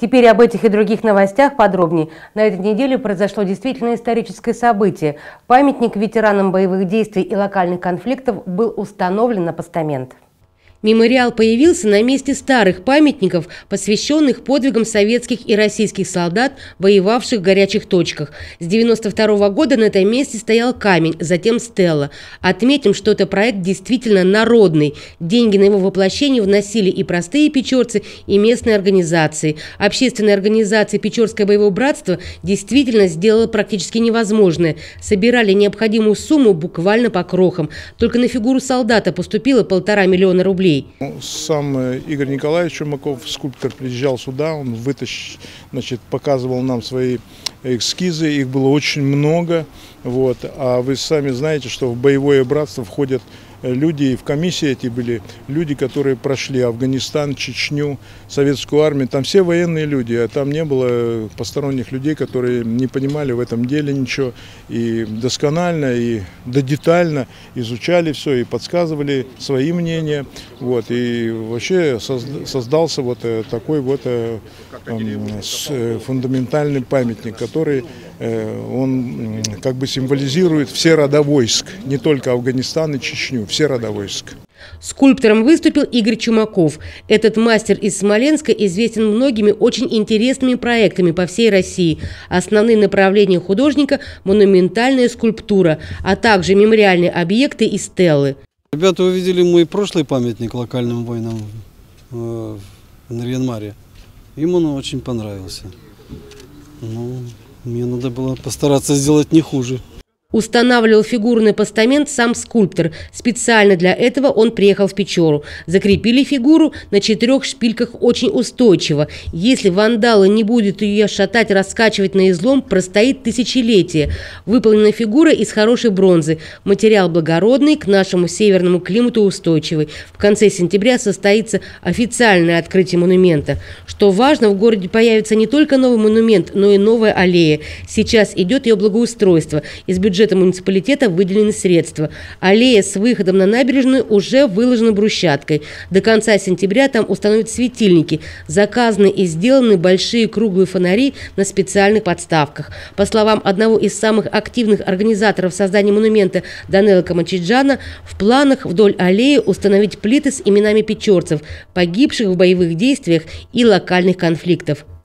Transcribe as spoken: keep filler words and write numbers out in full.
Теперь об этих и других новостях подробнее. На этой неделе произошло действительно историческое событие. Памятник ветеранам боевых действий и локальных конфликтов был установлен на постамент. Мемориал появился на месте старых памятников, посвященных подвигам советских и российских солдат, воевавших в горячих точках. С девяносто второго года на этом месте стоял камень, затем стела. Отметим, что это проект действительно народный. Деньги на его воплощение вносили и простые печорцы, и местные организации. Общественная организация «Печорское боевое братство» действительно сделала практически невозможное. Собирали необходимую сумму буквально по крохам. Только на фигуру солдата поступило полтора миллиона рублей. Сам Игорь Николаевич Чумаков, скульптор, приезжал сюда, он вытащ, значит, показывал нам свои эскизы, их было очень много. Вот. А вы сами знаете, что в боевое братство входят люди, и в комиссии эти были люди, которые прошли Афганистан, Чечню, советскую армию. Там все военные люди, а там не было посторонних людей, которые не понимали в этом деле ничего. И досконально, и детально изучали все, и подсказывали свои мнения. Вот. И вообще создался вот такой вот фундаментальный памятник, который он как бы символизирует все рода войск, не только Афганистан и Чечню, все рода войск. Скульптором выступил Игорь Чумаков. Этот мастер из Смоленска известен многими очень интересными проектами по всей России. Основные направления художника – монументальная скульптура, а также мемориальные объекты и стелы. Ребята увидели мой прошлый памятник локальным воинам в Нарьян-Маре. Им он очень понравился. Ну, мне надо было постараться сделать не хуже. Устанавливал фигуру на постамент сам скульптор. Специально для этого он приехал в Печору. Закрепили фигуру на четырех шпильках очень устойчиво. Если вандалы не будут ее шатать, раскачивать на излом, простоит тысячелетия. Выполнена фигура из хорошей бронзы. Материал благородный, к нашему северному климату устойчивый. В конце сентября состоится официальное открытие монумента. Что важно, в городе появится не только новый монумент, но и новая аллея. Сейчас идет ее благоустройство. Из бюджета муниципалитета выделены средства. Аллея с выходом на набережную уже выложена брусчаткой. До конца сентября там установят светильники. Заказаны и сделаны большие круглые фонари на специальных подставках. По словам одного из самых активных организаторов создания монумента Данела Камачиджана, в планах вдоль аллеи установить плиты с именами печорцев, погибших в боевых действиях и локальных конфликтов.